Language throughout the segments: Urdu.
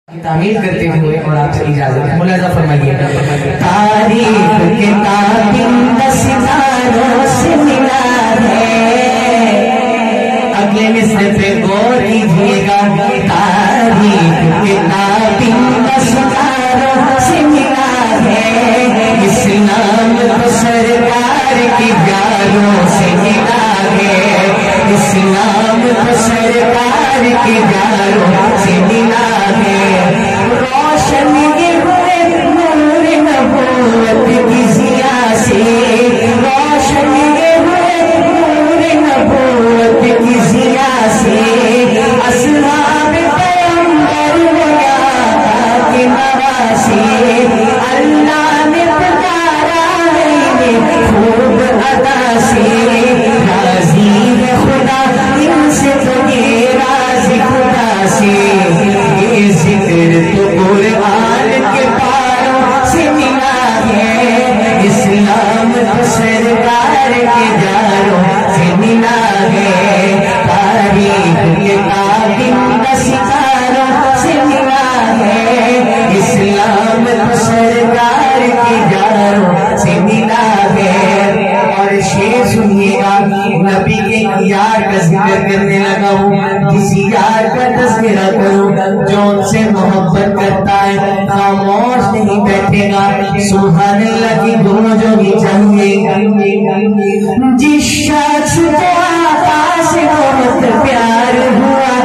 تعمیر کرتے ہوئے اور آپ سے اجازت ملاحظہ فرمائیے تاریخ کتاب ستاروں سے ملا ہے اگلے مصرے پہ غور کیجیے گا تاریخ کتاب ستاروں سے ملا ہے اسلام تو سرکار کی پیاروں سے ملا ہے اسلام تو سرکار کی پیاروں سے ملا ہے روشن یہ ہوئے نور نبوت کی ضیاء سے روشن یہ ہوئے نور نبوت کی ضیاء سے اصحاب پیغمبر وغیرہ کے نواسے اللہ نے پکارا ہے خوب ادا سے راضی ہے خدا ان سے تو یہ راضی خدا سے یہ ذکر تو قرآن کے پاروں سے ملا ہے اسلام تو سرکار کے جاروں سے ملا ہے تاریخ کتاب ستاروں سے ملا ہے اسلام تو سرکار کے جاروں سے ملا ہے اور شعر سنیے گا نبی کے یار کا ذکر کرنے لگا ہوں کسی یار کا تذکرہ کروں جو ان سے محبت کرتا ہے خاموش نہیں بیٹھے گا سبحان اللہ کی گونج ہونی چاہیے جس شخص کو آقا سے بہت پیار ہوا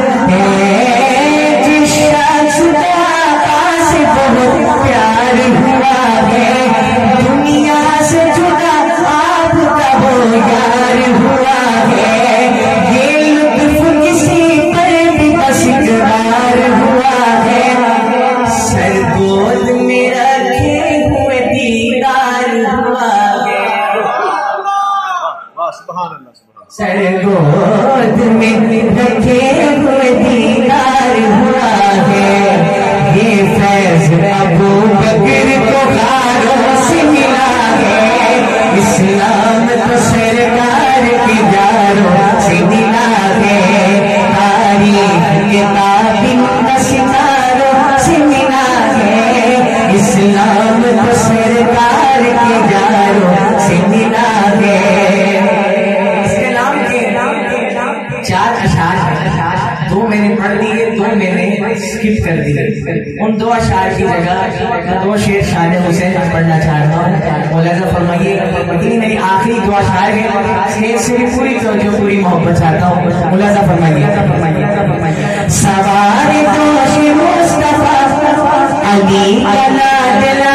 ہے جس شخص کو آقا سے بہت پیار ہوا ہے دنیا سے جدا آپ کا وہ یار ہوا ہے یہ لطف کسی پر بھی بس اقرار ہوا ہے سر گود میں رکھے ہوئے دیدار ہوا ہے سر گود میں رکھے ہوئے دیدار ہوا ہے یہ فیض ابو بکر کو غاروں سے ملا ہے اسلام تو سرکار کے جاروں سے ملا ہے تاریخ کتاب ستاروں سے ملا ہے اسلام تو سرکار کے جاروں سے ملا ہے اس کے نام کے 4 اشعار 2 میں نے پڑھ دیے 2 میں نے اسکپ کر دیے ان 2 اشعار کی جگہ 2 شعر شان حسین پڑھنا چاہتا ہوں ملاحظہ فرمائیے لیکن میری آخری 2 اشعار ہیں سے بھی پوری توجہ پوری محبت چاہتا ہوں ملاحظہ فرمائیے سوار دوش مصطفیٰ علی علا دلا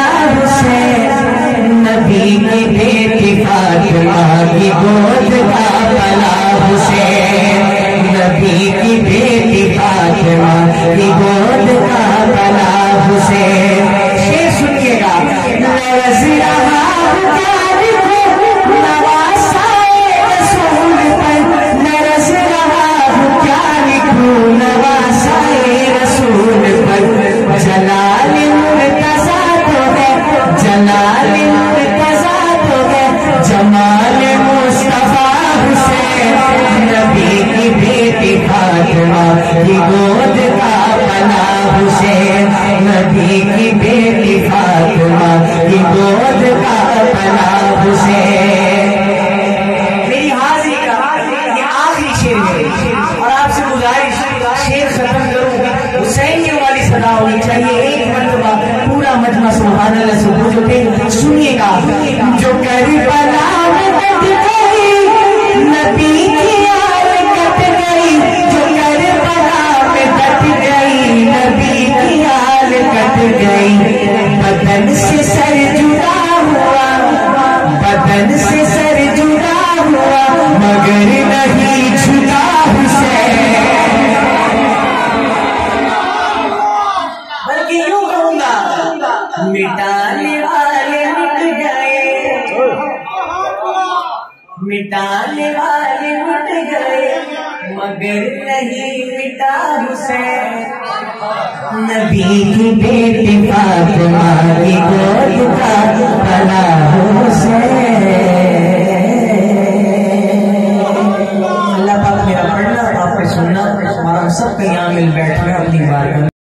حسین نبی کی بیٹی فاطمہ کی گود کا بلا حسین نبی کی بیٹی فاطمہ کی گود کا بلا حسین شعر سنیے گا لرز رہا پیار کو نواسائے رسول پر لرز رہا پیار کو نواسائے رسول پر جلال مرتضیٰ تو ہے جلال مرتضیٰ تو ہے جمال مصطفیٰ حسین نبی کی بیٹی فاطمہ کی گود کا بلا حسین نبی کی بیٹی فاطمہ کی گود کا بلا حسین میری حاضری کا یہ آخری شعر ہے اور آپ سے گزارش شعر ختم کروں حسینیوں والی صدا ہونی چاہیے ایک مرتبہ پورا مجمع سبحان اللہ سے بوجھ اٹھے سنیے گا جو کربلا میں کٹ گئی نبی کی آل کٹ گئی جو کربلا میں کٹ گئی نبی کی آل کٹ گئی بدن سے سر جدا ہوا بدن سے سر جدا ہوا مگر نہیں جدا حسین بلکہ یوں کہوں گا مٹانے والے مٹ گئے مٹانے والے مٹ گئے مگر نہیں مٹا حسین نبی کی بیٹی فاطمہ کی گود کا بلا حسین اللہ پاک میرا پڑھنا آپ نے سننا اور ہم سب کا یہاں مل بیٹھ کر اپنی بات